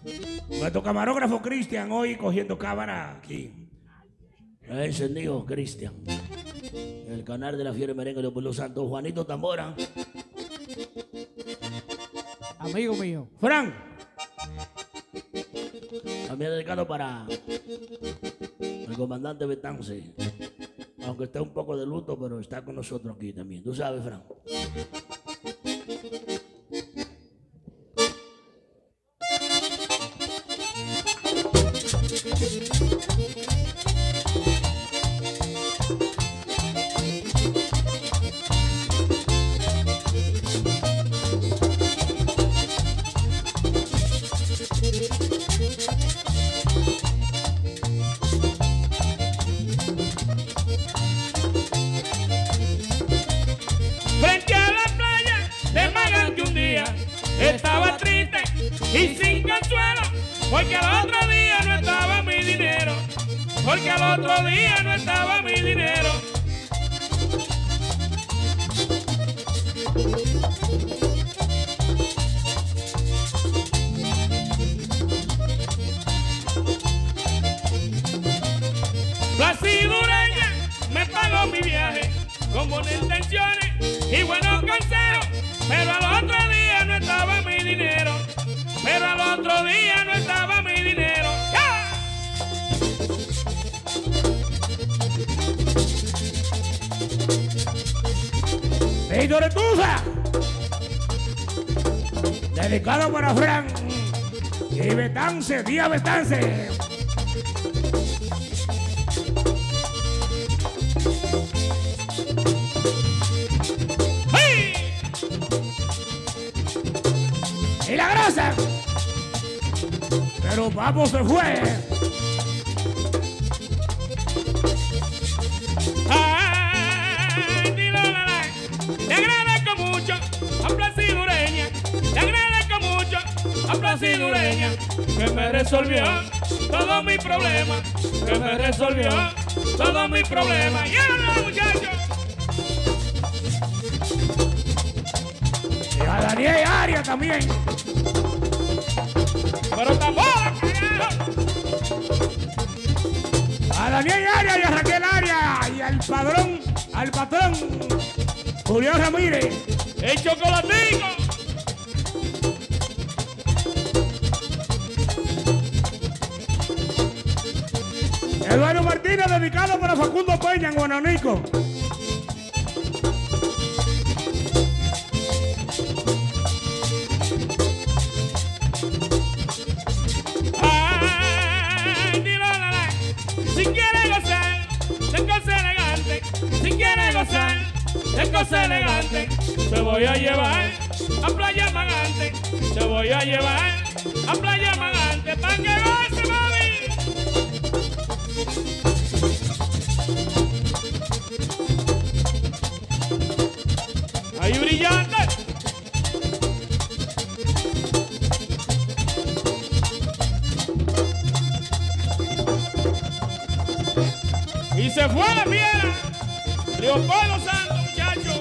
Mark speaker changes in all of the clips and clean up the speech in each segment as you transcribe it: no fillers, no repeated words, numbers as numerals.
Speaker 1: Nuestro camarógrafo Cristian hoy cogiendo cámara aquí. Encendido Cristian. El canal de la Fiera Merengue de Pueblo Santo. Juanito Tambora.
Speaker 2: Amigo mío.
Speaker 1: Fran. También dedicado para el comandante Betance. Aunque está un poco de luto, pero está con nosotros aquí también. Tú sabes, Fran.
Speaker 3: Estaba triste y sin consuelo, porque al otro día no estaba mi dinero, porque al otro día no estaba mi dinero. Placidureña me pagó mi viaje con buenas intenciones y buenos consejos, pero al otro día no estaba mi dinero, pero al otro día no estaba mi dinero. ¡Ya!
Speaker 1: ¡Pedro Retusa! Dedicado para Fran y Betance, día Betance. Y la grasa. Pero vamos, se fue.
Speaker 3: Ay, te agradezco mucho a Placidureña, te agradezco mucho a Placidureña, que me resolvió todos mis problemas, que me resolvió todos mis problemas. Y ahora, muchachos.
Speaker 1: Y a Daniel Arias también.
Speaker 3: Pero tambora, carajo.
Speaker 1: A Daniel Arias y a Raquel Arias y al patrón Julián Ramírez.
Speaker 3: El chocolatico.
Speaker 1: Eduardo Martínez, dedicado para Facundo Peña en Guananico.
Speaker 3: De cosa elegante, te voy a llevar a Playa Magante, te voy a llevar a Playa Magante, pa' que goce, mami. Ahí brillante. Y se fue la fiera. Leopoldo Santos, muchachos.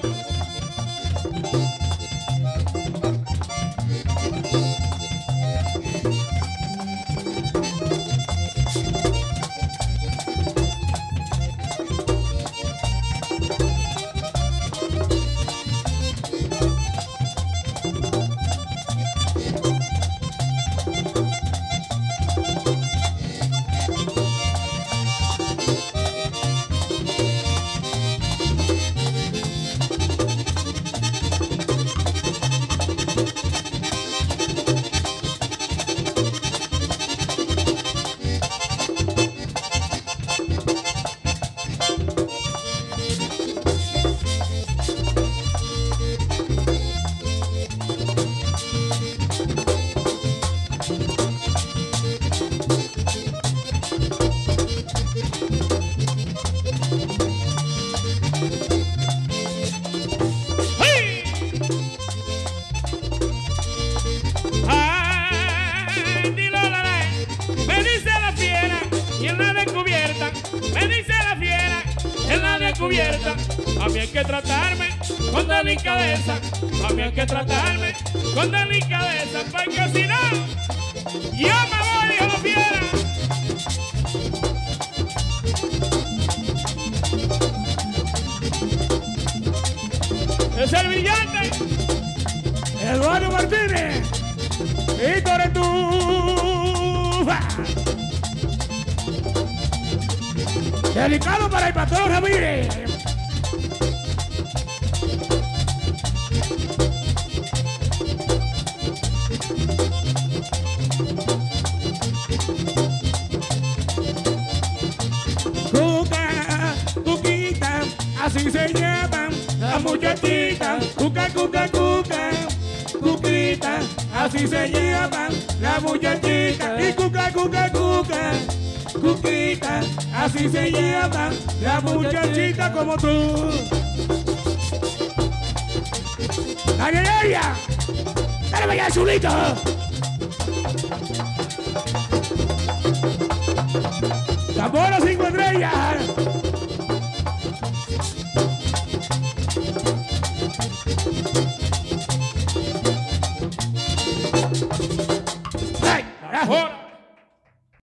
Speaker 3: descubierta. A mí hay que tratarme con delicadeza. A mí hay que tratarme con delicadeza, porque si no, yo
Speaker 1: Dedicado para el patrón Ramírez. Cuca, cuquita, así se llaman las muchachitas. Cuca, cuca, cuca, cuquita, así se llaman las muchachitas. Y cuca, cuca, cuca, cuquita, así se llaman las muchachitas como tú. ¡Dale, ella! ¡Dale, vaya, chulito!